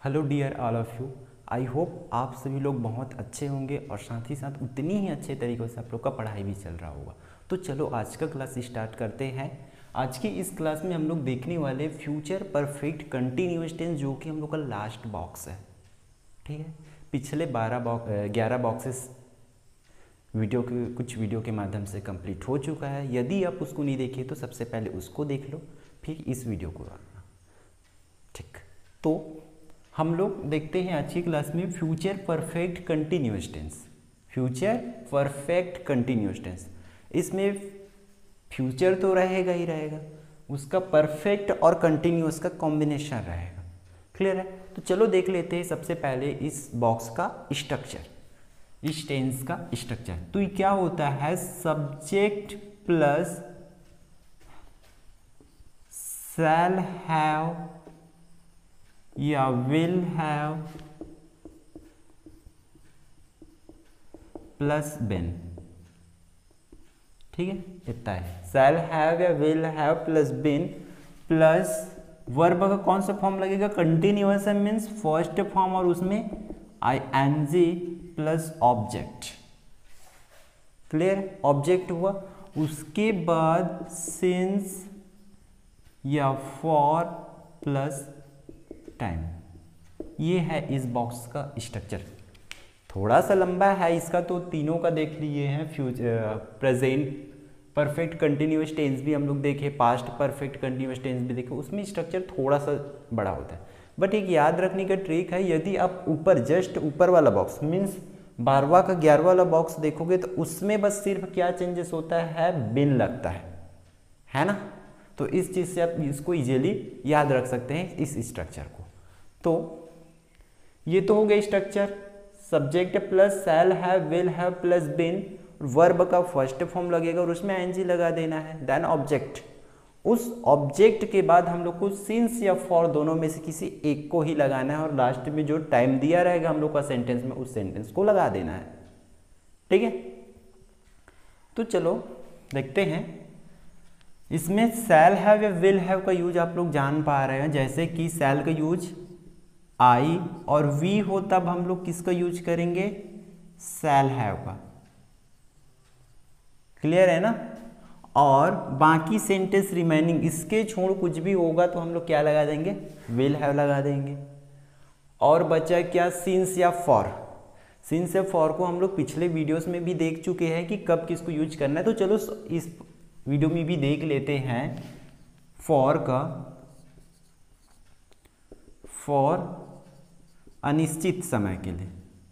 Hello dear all of you. I hope आप सभी लोग बहुत अच्छे होंगे और साथ ही साथ उतनी ही अच्छे तरीक़ों से आप लोग का पढ़ाई भी चल रहा होगा। तो चलो आज का क्लास स्टार्ट करते हैं। आज की इस क्लास में हम लोग देखने वाले फ्यूचर परफेक्ट कंटिन्यूअस टेंस, जो कि हम लोग का लास्ट बॉक्स है। ठीक है, पिछले 11 बॉक्सेस कुछ वीडियो के माध्यम से कंप्लीट हो चुका है। यदि आप उसको नहीं देखे तो सबसे पहले उसको देख लो, फिर इस वीडियो को करना। ठीक, तो हम लोग देखते हैं आज की क्लास में future perfect continuous tense. Future perfect continuous tense, इसमें फ्यूचर तो रहेगा ही रहेगा, उसका परफेक्ट और कंटिन्यूअस का कॉम्बिनेशन रहेगा। क्लियर है? तो चलो देख लेते हैं सबसे पहले इस बॉक्स का स्ट्रक्चर, इस टेंस का स्ट्रक्चर। तो ये क्या होता है? सब्जेक्ट प्लस शैल हैव या विल हैव प्लस बीन। ठीक है, इतना है। शैल हैव या will have plus been plus verb का कौन सा फॉर्म लगेगा? कंटिन्यूअस मीन्स फर्स्ट फॉर्म, और उसमें ING plus object. Clear? Object हुआ। उसके बाद सिंस या फॉर प्लस टाइम। ये है इस बॉक्स का स्ट्रक्चर। थोड़ा सा लंबा है इसका, तो तीनों का देख लिए हैं। प्रेजेंट परफेक्ट कंटिन्यूअस टेंस भी हम लोग देखे, पास्ट परफेक्ट कंटिन्यूअस टेंस भी देखे, उसमें स्ट्रक्चर थोड़ा सा बड़ा होता है। बट एक याद रखने का ट्रिक है, यदि आप ऊपर जस्ट ऊपर वाला बॉक्स मीन्स 12वां का 11वां वाला बॉक्स देखोगे तो उसमें बस सिर्फ क्या चेंजेस होता है? बिन लगता है ना? तो इस चीज़ से आप इसको इजीली याद रख सकते हैं, इस स्ट्रक्चर को। तो ये तो हो गया structure. Subject plus shall have will have plus been, verb का फर्स्ट फॉर्म लगेगा और उसमें ING लगा देना है। देन ऑब्जेक्ट, उस ऑब्जेक्ट के बाद हम लोग को सिंस या फॉर दोनों में से किसी एक को ही लगाना है, और लास्ट में जो टाइम दिया रहेगा हम लोग का सेंटेंस में, उस सेंटेंस को लगा देना है। ठीक है, तो चलो देखते हैं। इसमें शैल हैव या विल हैव का यूज आप लोग जान पा रहे हैं। जैसे कि शैल का यूज आई और वी हो, तब हम लोग किसका यूज करेंगे? शैल हैव का। क्लियर है ना? और बाकी सेंटेंस रिमेनिंग इसके छोड़ कुछ भी होगा तो हम लोग क्या लगा देंगे? विल हैव लगा देंगे। और बचा क्या? सिंस या फॉर। सिंस या फॉर को हम लोग पिछले वीडियोस में भी देख चुके हैं कि कब किसको यूज करना है। तो चलो इस वीडियो में भी देख लेते हैं। फॉर का, फॉर अनिश्चित समय के लिए,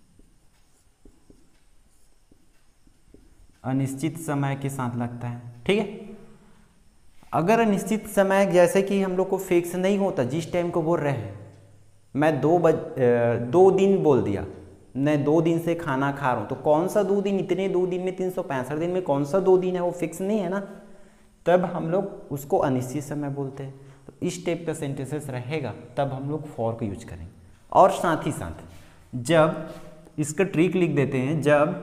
अनिश्चित समय के साथ लगता है। ठीक है, अगर अनिश्चित समय जैसे कि हम लोग को फिक्स नहीं होता, जिस टाइम को बोल रहे हैं, मैं 2 दिन बोल दिया, मैं 2 दिन से खाना खा रहा हूं, तो कौन सा 2 दिन? इतने 2 दिन में 365 दिन में कौन सा 2 दिन है? वो फिक्स नहीं है ना, तब हम लोग उसको अनिश्चित समय बोलते हैं। तो इस टाइप का सेंटेंसेस रहेगा तब हम लोग फॉर का यूज करेंगे। और साथ ही साथ जब इसका ट्रिक लिख देते हैं, जब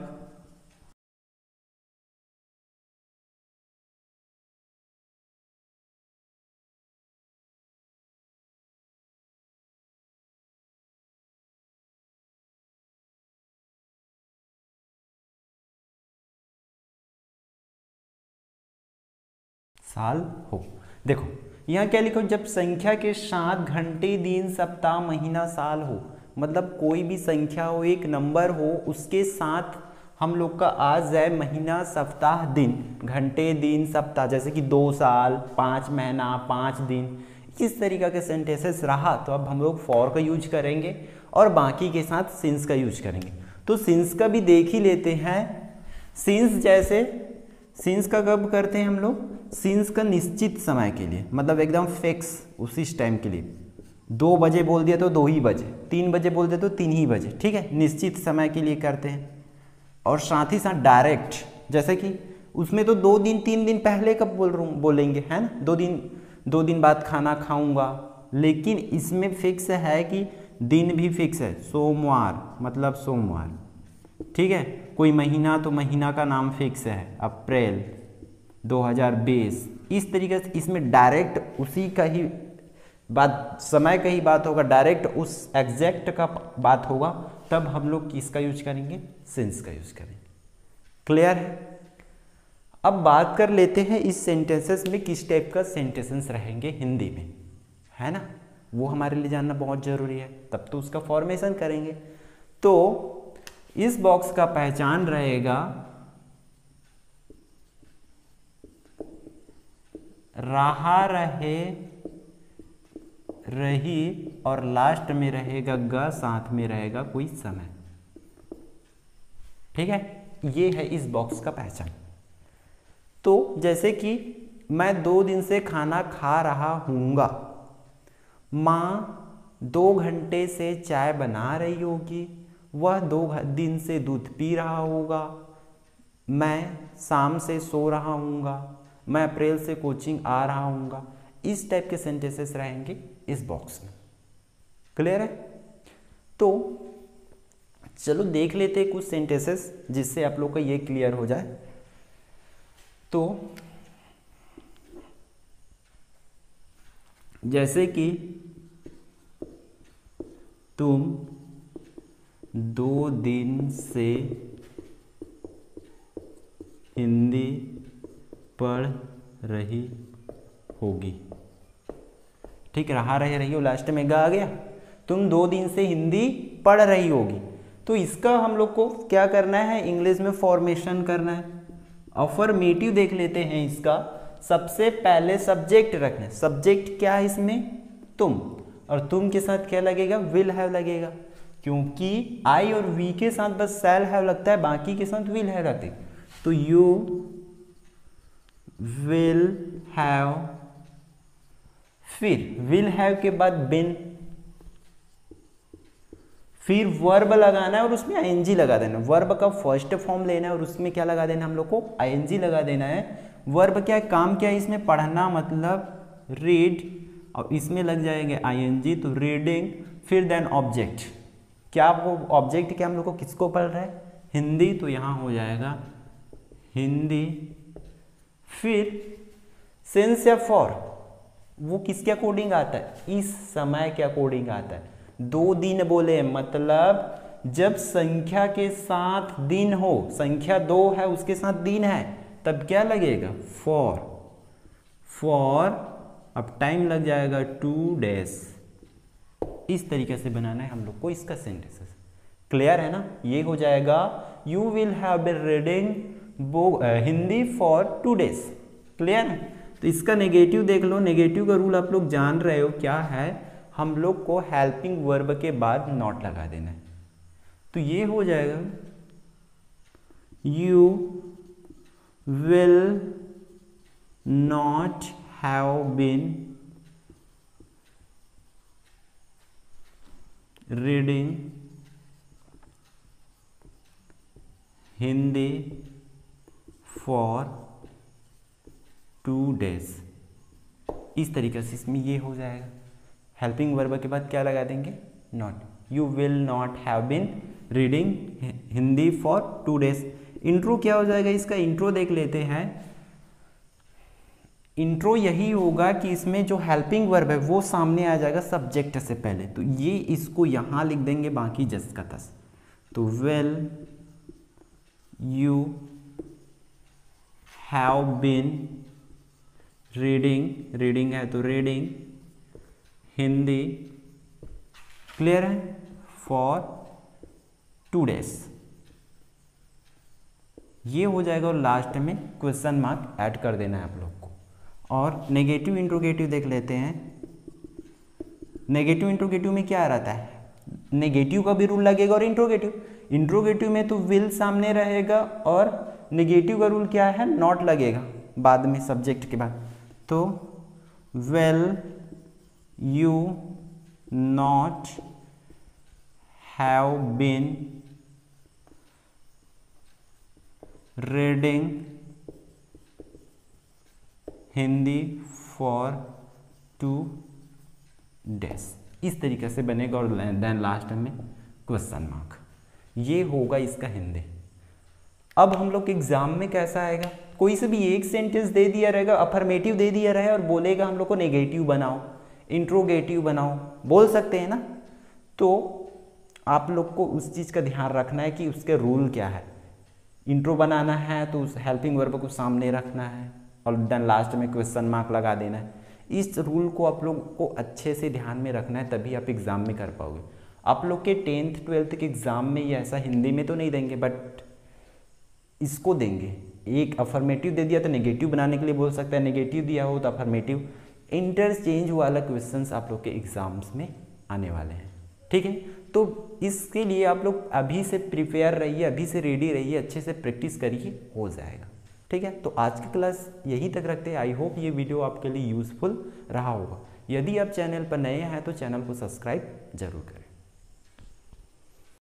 साल हो, देखो यहाँ क्या लिखो? जब संख्या के साथ घंटे, दिन, सप्ताह, महीना, साल हो, मतलब कोई भी संख्या हो, एक नंबर हो, उसके साथ हम लोग का आ जाए महीना, सप्ताह, दिन, घंटे, दिन, सप्ताह, जैसे कि 2 साल, 5 महीना, 5 दिन, इस तरीका के सेंटेंसेस रहा तो अब हम लोग फॉर का यूज करेंगे और बाकी के साथ सिंस का यूज करेंगे। तो सिंस का भी देख ही लेते हैं। सिंस जैसे, सिंस का कब करते हैं हम लोग? सिंस का निश्चित समय के लिए, मतलब एकदम फिक्स उसी टाइम के लिए। 2 बजे बोल दिया तो 2 ही बजे, 3 बजे बोल दिया तो 3 ही बजे। ठीक है, निश्चित समय के लिए करते हैं। और साथ ही साथ डायरेक्ट, जैसे कि उसमें तो 2 दिन 3 दिन पहले कब बोलेंगे, है ना? 2 दिन बाद खाना खाऊंगा, लेकिन इसमें फिक्स है कि दिन भी फिक्स है। सोमवार मतलब सोमवार। ठीक है, कोई महीना तो महीना का नाम फिक्स है, अप्रैल 2020। इस तरीके से इसमें डायरेक्ट उसी का ही बात समय का ही बात होगा, डायरेक्ट उस एग्जैक्ट का बात होगा, तब हम लोग किसका यूज करेंगे, सिंस का यूज करेंगे। क्लियर है। अब बात कर लेते हैं इस सेंटेंसेस में किस टाइप का सेंटेंसेस रहेंगे हिंदी में, है ना, वो हमारे लिए जानना बहुत जरूरी है, तब तो उसका फॉर्मेशन करेंगे। तो इस बॉक्स का पहचान रहेगा रहा, रहे, रही और लास्ट में रहेगा ग, साथ में रहेगा कोई समय। ठीक है, ये है इस बॉक्स का पहचान। तो जैसे कि मैं 2 दिन से खाना खा रहा हूँगा, माँ 2 घंटे से चाय बना रही होगी, वह 2 दिन से दूध पी रहा होगा, मैं शाम से सो रहा हूँगा, मैं अप्रैल से कोचिंग आ रहा हूँगा। इस टाइप के सेंटेंसेस रहेंगे इस बॉक्स में। क्लियर है। तो चलो देख लेते हैं कुछ सेंटेंसेस जिससे आप लोग का ये क्लियर हो जाए। तो जैसे कि तुम 2 दिन से हिंदी पढ़ रही होगी। ठीक, रहा, रहे, रही हो, लास्ट में गा आ गया। तुम 2 दिन से हिंदी पढ़ रही होगी। तो इसका हम लोग को क्या करना है, इंग्लिश में फॉर्मेशन करना है। अफर्मेटिव देख लेते हैं इसका। सबसे पहले सब्जेक्ट रखना है। सब्जेक्ट क्या है इसमें, तुम, और तुम के साथ क्या लगेगा, विल हैव लगेगा, क्योंकि आई और वी के साथ बस शैल हैव लगता है, बाकी के साथ विल हैव लगते हैं। तो यू विल हैव, फिर विल हैव के बाद बिन, फिर वर्ब लगाना है और उसमें आईएनजी लगा देना। वर्ब का फर्स्ट फॉर्म लेना है और उसमें क्या लगा देना, हम लोग को आईएनजी लगा देना है। वर्ब क्या है, काम क्या है इसमें, पढ़ना, मतलब रीड, और इसमें लग जाएंगे आईएनजी, तो रीडिंग। फिर देन ऑब्जेक्ट, क्या वो ऑब्जेक्ट क्या हम लोग को किसको पढ़ रहा है, हिंदी, तो यहाँ हो जाएगा हिंदी। फिर सिंस या फॉर, वो किसके अकॉर्डिंग आता है, इस समय के अकॉर्डिंग आता है। 2 दिन बोले, मतलब जब संख्या के साथ दिन हो, संख्या 2 है उसके साथ दिन है, तब क्या लगेगा, फॉर। फॉर, अब टाइम लग जाएगा 2 days। इस तरीके से बनाना है हम लोग को इसका सेंटेंसेस। क्लियर है ना। ये हो जाएगा you will have been reading Hindi for 2 days। Clear है। तो इसका नेगेटिव देख लो। नेगेटिव का रूल आप लोग जान रहे हो क्या है, हम लोग को हेल्पिंग वर्ब के बाद नॉट लगा देना है। तो ये हो जाएगा you will not have been reading Hindi for 2 days। इस तरीके से इसमें ये हो जाएगा। हेल्पिंग वर्ब के बाद क्या लगा देंगे, not. You will not have been reading Hindi for 2 days। Intro क्या हो जाएगा इसका, इंट्रो देख लेते हैं। इंट्रो यही होगा कि इसमें जो हेल्पिंग वर्ब है वो सामने आ जाएगा सब्जेक्ट से पहले, तो ये इसको यहां लिख देंगे, बाकी जस का तस। तो will you have been reading, reading है तो रीडिंग हिंदी, क्लियर है, फॉर 2 days। ये हो जाएगा और लास्ट में क्वेश्चन मार्क ऐड कर देना है आप लोग को। और नेगेटिव इंट्रोगेटिव देख लेते हैं। नेगेटिव इंट्रोगेटिव में क्या रहता है, नेगेटिव का भी रूल लगेगा और इंट्रोगेटिव। इंट्रोगेटिव में तो विल सामने रहेगा और नेगेटिव का रूल क्या है, नॉट लगेगा बाद में सब्जेक्ट के बाद। तो will you not have been reading Hindi for 2 days। इस तरीके से बनेगा और देन लास्ट में क्वेश्चन मार्क। ये होगा इसका हिंदी। अब हम लोग एग्जाम में कैसा आएगा, कोई से भी एक सेंटेंस दे दिया रहेगा, अफर्मेटिव दे दिया रहे और बोलेगा हम लोग को नेगेटिव बनाओ। इंट्रोगेटिव बनाओ, बोल सकते हैं ना। तो आप लोग को उस चीज़ का ध्यान रखना है कि उसके रूल क्या है। इंट्रो बनाना है तो उस हेल्पिंग वर्ब को सामने रखना है और देन लास्ट में क्वेश्चन मार्क लगा देना है। इस रूल को आप लोग को अच्छे से ध्यान में रखना है, तभी आप एग्ज़ाम में कर पाओगे। आप लोग के 10th 12th के एग्ज़ाम में ये ऐसा हिंदी में तो नहीं देंगे, बट इसको देंगे। एक अफर्मेटिव दे दिया तो नेगेटिव बनाने के लिए बोल सकता है, नेगेटिव दिया हो तो अफर्मेटिव, इंटरचेंज वाला क्वेश्चंस आप लोग के एग्जाम्स में आने वाले हैं। ठीक है, तो इसके लिए आप लोग अभी से प्रिपेयर रहिए, अभी से रेडी रहिए, अच्छे से प्रैक्टिस करिए, हो जाएगा। ठीक है, तो आज की क्लास यहीं तक रखते हैं। आई होप ये वीडियो आपके लिए यूजफुल रहा होगा। यदि आप चैनल पर नए हैं तो चैनल को सब्सक्राइब जरूर करें।